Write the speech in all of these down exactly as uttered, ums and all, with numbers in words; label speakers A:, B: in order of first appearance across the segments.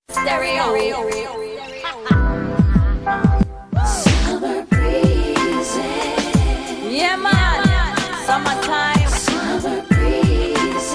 A: Stereo.
B: Summer breeze.
A: Yeah, man. Summertime.
B: Summer breeze.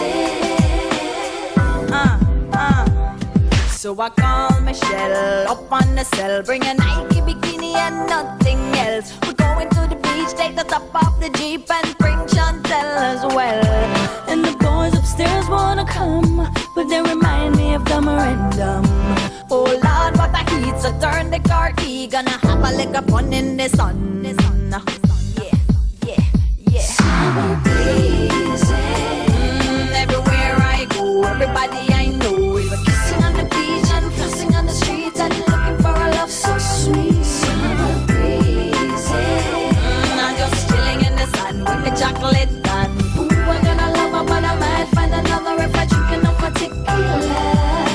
A: Uh, uh. So I call Michelle up on the cell, bring a Nike bikini and nothing else. We're going to the beach, take the top off the Jeep and bring Chantel as well.
B: And the boys upstairs wanna come, but they remind me of the memorandum.
A: Oh Lord, what a heat, so turn the car key. Gonna have a lick of fun in the sun. The sun. Yeah, yeah, yeah.
B: Summer breeze.
A: Mm, everywhere I go, everybody I know is
B: Kissing on the beach and flossing on the street and looking for a love so sweet. Summer breeze.
A: mm, I'm just chilling in the sun with the chocolate done.
B: Ooh, I'm gonna love her, but I might find another if I drink enough of tequila.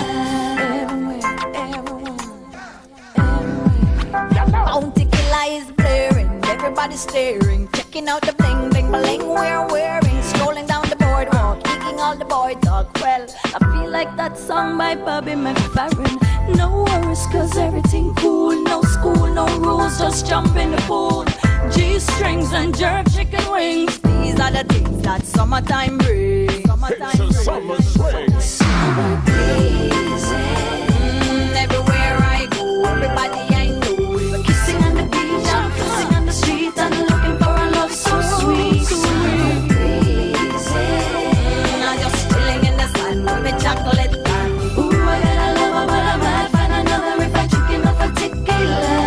A: Bounty killer is blaring, everybody's staring, checking out the bling bling bling we're wearing, scrolling down the boardwalk, kicking all the boy talk. Well,
B: I feel like that song by Bobby McFerrin. No worries, cause everything cool. No school, no rules, just jump in the pool. G-strings and jerk chicken wings.
A: these are the things that summertime brings. Summertime
C: It's a
A: brings.
C: summer swing.
B: Summer breeze.
A: Mm, everywhere I go, everybody I know is
B: Kissing on the beach and flossing on the street and looking for a love so sweet. Summer breeze.
A: mm, I'm just chilling in the sun with the chocolate done.
B: Ooh, I gotta love her, but I might find another if I drink enough of tequila.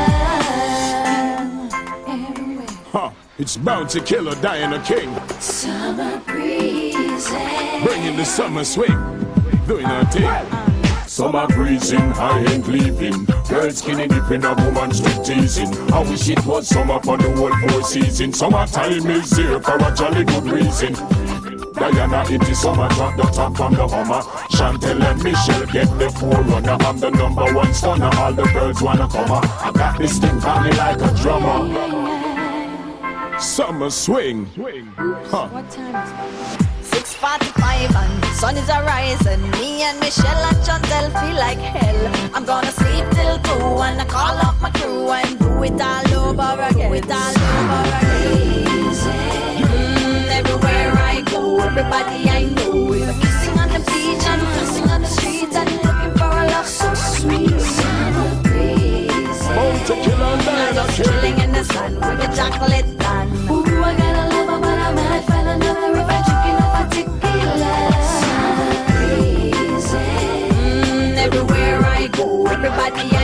B: Everywhere.
C: Huh. It's Bounty Killer, Diana King,
B: Summer breeze.
C: bringing the summer swing, doing her thing. Summer breezing, high and leaping, girl skinny dipping, a woman strip teasing. I wish it was summer for the whole four season. Summertime is here for a jolly good reason. Diana, it is summer, drop the top from the Hummer. Chantel and Michelle get the forerunner. I'm the number one stunner, all the girls wanna come up. I got this thing got me like a drummer. Summer swing, huh?
B: What time is it?
A: six forty-five and sun is a-rising. Me and Michelle and Chantel feel like hell. I'm gonna sleep till two and I call up my crew and do it all over again. Do it all over again. Mm, everywhere I go, everybody I know is
B: Kissing on the beach and flossing on the street and looking for a love so sweet. Summer breeze.
C: Bounty Killer,
A: I'm
C: Diana
A: just
C: King.
A: chilling in the sun with the chocolate done.
B: Ooh, I gotta love her, but I might find another if I drink enough of tequila. Summer breeze.
A: Mm, everywhere I go, everybody